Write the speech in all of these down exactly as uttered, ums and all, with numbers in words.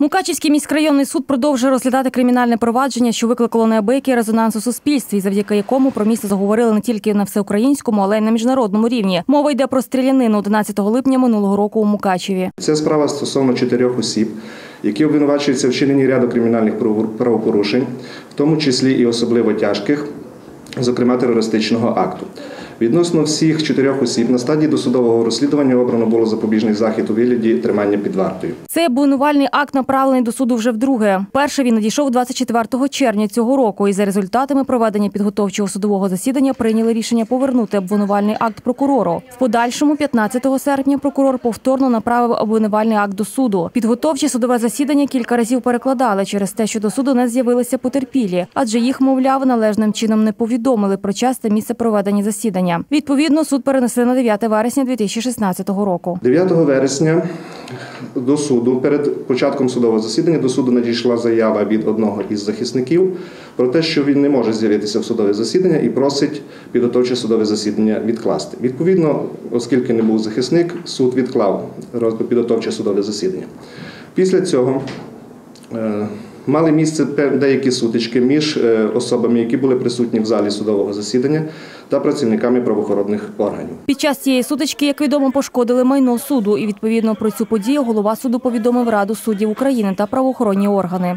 Мукачівський міськрайонний суд продовжує розглядати кримінальне провадження, що викликало неабиякий резонанс у суспільстві, завдяки якому про місто заговорили не тільки на всеукраїнському, але й на міжнародному рівні. Мова йде про стрілянину одинадцятого липня минулого року у Мукачеві. Це справа стосовно чотирьох осіб, які обвинувачуються в вчиненні ряду кримінальних правопорушень, в тому числі і особливо тяжких, зокрема терористичного акту. Відносно всіх чотирьох осіб на стадії досудового розслідування обрано було запобіжний захід у вигляді тримання під вартою. Цей обвинувальний акт направлений до суду вже вдруге. Перший він надійшов двадцять четвертого червня цього року, і за результатами проведення підготовчого судового засідання прийняли рішення повернути обвинувальний акт прокурору. В подальшому, п'ятнадцятого серпня, прокурор повторно направив обвинувальний акт до суду. Підготовче судове засідання кілька разів перекладали через те, що до суду не з'явилися потерпілі, адже їх, мовляв, належним чином не повідомили про час та місце проведення засідання. Відповідно, суд перенесли на дев'яте вересня дві тисячі шістнадцятого року. дев'ятого вересня до суду, перед початком судового засідання, до суду надійшла заява від одного із захисників про те, що він не може з'явитися в судове засідання і просить підготовче судове засідання відкласти. Відповідно, оскільки не був захисник, суд відклав підготовче судове засідання. Після цього е мали місце деякі сутички між особами, які були присутні в залі судового засідання, та працівниками правоохоронних органів. Під час цієї сутички, як відомо, пошкодили майно суду, і відповідно про цю подію голова суду повідомив Раду суддів України та правоохоронні органи.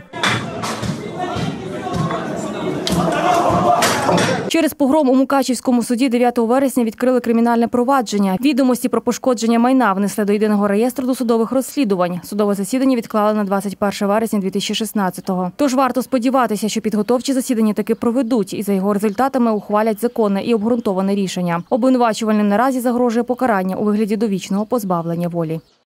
Через погром у Мукачівському суді дев'ятого вересня відкрили кримінальне провадження. Відомості про пошкодження майна внесли до єдиного реєстру досудових розслідувань. Судове засідання відклали на двадцять перше вересня дві тисячі шістнадцятого. Тож варто сподіватися, що підготовчі засідання таки проведуть і за його результатами ухвалять законне і обґрунтоване рішення. Обвинувачувальним наразі загрожує покарання у вигляді довічного позбавлення волі.